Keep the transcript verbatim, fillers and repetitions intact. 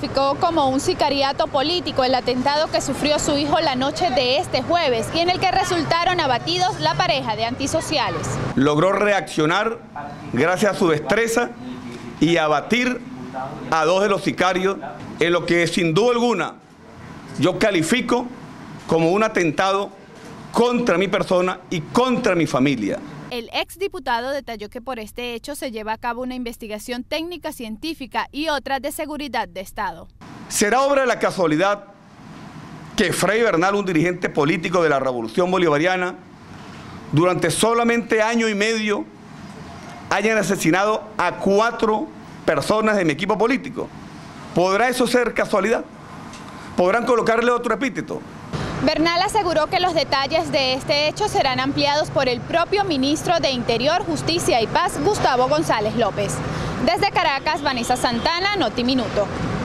calificó como un sicariato político el atentado que sufrió su hijo la noche de este jueves y en el que resultaron abatidos la pareja de antisociales. Logró reaccionar gracias a su destreza y abatir a dos de los sicarios en lo que sin duda alguna yo califico como un atentado contra mi persona y contra mi familia. El exdiputado detalló que por este hecho se lleva a cabo una investigación técnica científica y otra de seguridad de Estado. ¿Será obra de la casualidad que Freddy Bernal, un dirigente político de la Revolución Bolivariana, durante solamente año y medio hayan asesinado a cuatro personas de mi equipo político? ¿Podrá eso ser casualidad? ¿Podrán colocarle otro epíteto? Bernal aseguró que los detalles de este hecho serán ampliados por el propio ministro de Interior, Justicia y Paz, Gustavo González López. Desde Caracas, Vanessa Santana, Noti Minuto.